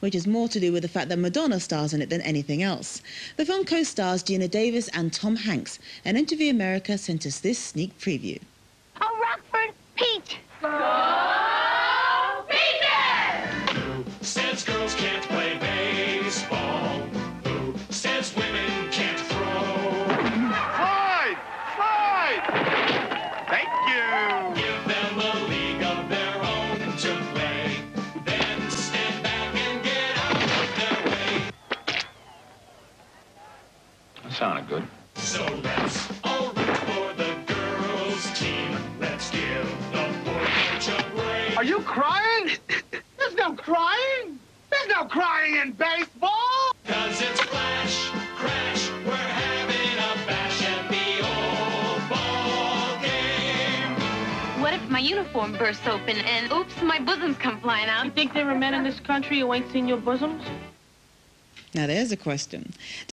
which is more to do with the fact that Madonna stars in it than anything else. The film co-stars Geena Davis and Tom Hanks, and MTV America sent us this sneak preview. Oh, Rockford, Pete! Who says girls can't play baseball? Who says women can't throw? Slide! Slide! Thank you! Give them a league of their own to play. Then stand back and get out of their way. That sounded good. So let's all root for the girls' team. Let's give the poor bunch a break. Are you crying? There's no crying! There's no crying in baseball! 'Cause it's flash, crash, we're having a bash at the old ball game. What if my uniform bursts open and, oops, my bosoms come flying out? You think there are men in this country who ain't seen your bosoms? Now there's a question.